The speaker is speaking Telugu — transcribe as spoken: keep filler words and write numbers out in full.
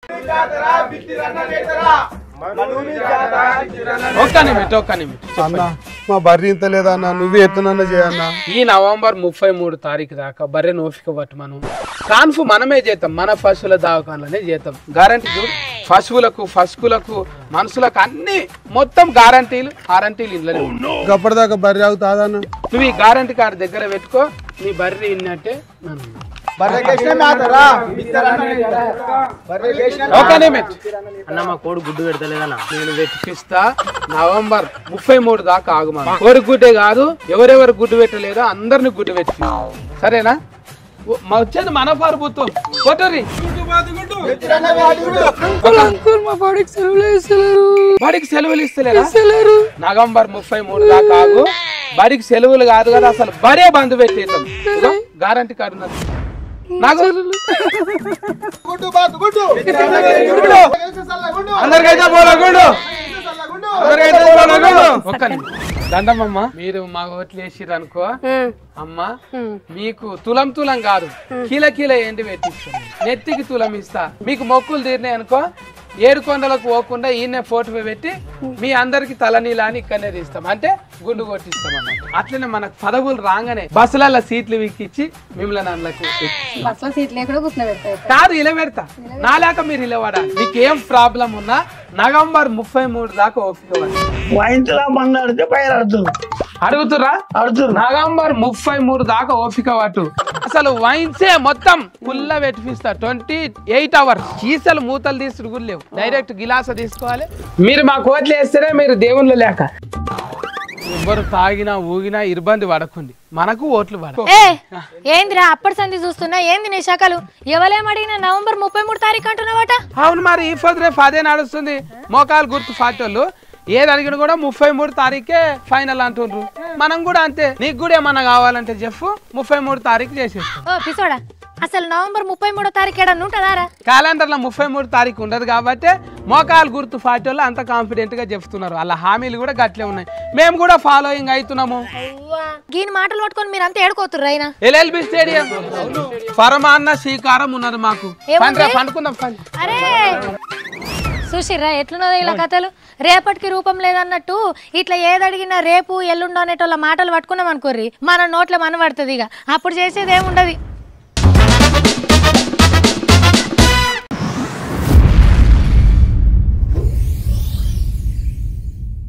ఒక్క నిమిట్ ఒక్క నిమిట్ అన్న మా బర్రె ఇంత లేదా అన్న నువ్వే ఎత్తునన్నా చేయన్నా. ఈ నవంబర్ ముప్పై మూడు తారీఖు దాకా బర్రె నోఫిక పట్టు మనం కాన్ఫు మనమే చేద్దాం, మన పశువుల దావకాలనే చేద్దాం. గ్యారంటీ చూడు, పశువులకు పశువులకు మనుషులకు అన్ని మొత్తం గ్యారంటీలు గ్యారంటీలు ఇళ్ళనే. అప్పటిదాకా బర్రె అవుతాదన్న. నువ్వు ఈ గ్యారంటీ కార్డు దగ్గర పెట్టుకో, నీ బర్రె ఇన్నట్టే నన్ను అన్న మా కోడి గుడ్డు పెడతలేదన్నా. నేను వెతికిస్తా. నవంబర్ ముప్పై మూడు దాకా ఆగుమా. కోడి గుడ్డే కాదు, ఎవరెవరు గుడ్డు పెట్టలేదో అందరిని గుడ్డు పెట్టి సరేనా? వచ్చేది మన పరుపుతో కొట్టరి. బడికి సెలవులు ఇస్తలేరు. నవంబర్ ముప్పై మూడు దాకా ఆగు. బడికి సెలవులు కాదు కదా, అసలు బడే బంద్ పెట్టేద్దాం. గ్యారంటీ కార్డు నాకు దండమమ్మ. మీరు మా ఓట్లు వేసిర్రు అనుకో అమ్మ, మీకు తులం తులం కాదు కిల కిల ఏంటి పెట్టిస్తాను. నెత్తికి తులం ఇస్తా. మీకు మొక్కులు తీరినాయి అనుకో, ఏడు కొండలకు పోకుండా ఈయన ఫోటో పెట్టి మీ అందరికి తలనీలాని ఇక్కడనే తీస్తాం, అంటే గుండు కొట్టిస్తాం అన్నమాట. అట్లనే మనకు పదవులు రాగానే బస్సులలో సీట్లు విక్కిచ్చి మిమ్మల్ని అందులోకి కాదు ఇలా పెడతా. నాలేక మీరు ఇలా వాడాలి. మీకు ఏం ప్రాబ్లం ఉన్నా నవంబర్ ముప్పై మూడు దాకా ఓపిక అడుగుతురా అడుగుతురు. నవంబర్ ముప్పై మూడు దాకా ఓపిక పట్టు. అసలు వైన్సే మొత్తం పుల్ల పెట్టిస్తా. ట్వంటీ ఎయిట్ అవర్స్ చీసలు మూతలు తీసుడు కూడా లేవు, డైరెక్ట్ గిలాస తీసుకోవాలి. మీరు మా కోట్లు వేస్తేనే మీరు దేవుళ్ళు లేక ఎవరు తాగినా ఊగినా ఇబ్బంది పడకండి, మనకు ఓట్లు పడ. ఏందిరా అప్పటి సంధి చూస్తున్నా? ఏంది నీ శాఖలు? ఎవరేమడిగినా నవంబర్ ముప్పై మూడు తారీఖు అంటున్నావట? అవును మరి, ఈ ఫోర్ రేపు అదే నడుస్తుంది. మోకాలు గుర్తు పార్టీ ఏది అడిగిన కూడా ముప్పై మూడు తారీఖే ఫైనల్ అంటుండ్రు. మనం కూడా అంతే. నీకు కూడా ఏమన్నా కావాలంటే చెప్పు, ముప్పై మూడు తారీఖు చేసేస్తాం. అసలు నవంబర్ ముప్పై మూడో తారీఖు ఏడన్నా ఉంటుందారా? క్యాలెండర్ లో ముప్పై మూడు తారీఖు ఉండదు కాబట్టి మోకాలు గుర్తు పార్టీ వాళ్ళు అంత కాన్ఫిడెంట్ గా చెప్తున్నారు. అలా హామీలు కూడా గట్లే ఉన్నాయి, మేము కూడా ఫాలోయింగ్ అవుతున్నాము. దీని మాటలు పట్టుకొని మీరు అంతా ఏడుకోతుర్రు. అయినా ఎల్ఎల్బి స్టేడియం పరమాన్న శ్రీకారం ఉన్నది మాకు. పండుకుందాం. అరే చూసిర్రా ఎట్లున్నదో ఇలా కథలు. రేపటికి రూపం లేదన్నట్టు ఇట్లా ఏదడిగినా రేపు ఎల్లుండో అనేటోళ్ళ మాటలు పట్టుకున్నాం అనుకోర్రి, మన నోట్లో మన పడుతుంది. ఇక అప్పుడు చేసేది ఏముండదు.